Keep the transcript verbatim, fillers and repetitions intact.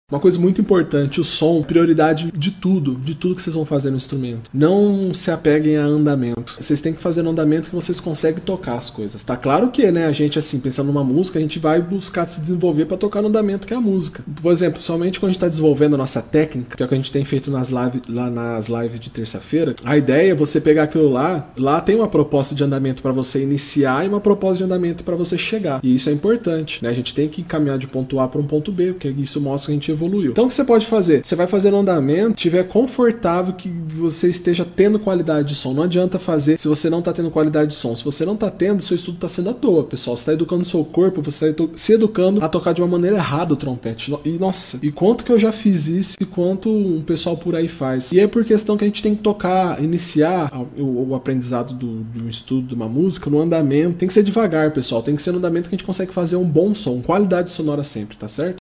Uma coisa muito importante, o som, prioridade de tudo, de tudo que vocês vão fazer no instrumento. Não se apeguem a andamento. Vocês têm que fazer no andamento que vocês conseguem tocar as coisas. Tá claro que, né, a gente, assim, pensando numa música, a gente vai buscar se desenvolver para tocar no andamento que é a música. Por exemplo, somente quando a gente tá desenvolvendo a nossa técnica, que é o que a gente tem feito nas lives, lá nas lives de terça-feira, a ideia é você pegar aquilo lá, lá tem uma proposta de andamento para você iniciar e uma proposta de andamento para você chegar. E isso é importante, né? A gente tem que caminhar de ponto A para um ponto B, porque isso mostra que a gente evoluiu. Então o que você pode fazer? Você vai fazer no andamento, tiver confortável que você esteja tendo qualidade de som. Não adianta fazer se você não está tendo qualidade de som. Se você não está tendo, seu estudo está sendo à toa, pessoal. Você está educando o seu corpo, você está se educando a tocar de uma maneira errada o trompete. E nossa, e quanto que eu já fiz isso e quanto um pessoal por aí faz. E é por questão que a gente tem que tocar, iniciar o, o aprendizado do, de um estudo, de uma música, no andamento. Tem que ser devagar, pessoal. Tem que ser no andamento que a gente consegue fazer um bom som, qualidade sonora sempre, tá certo?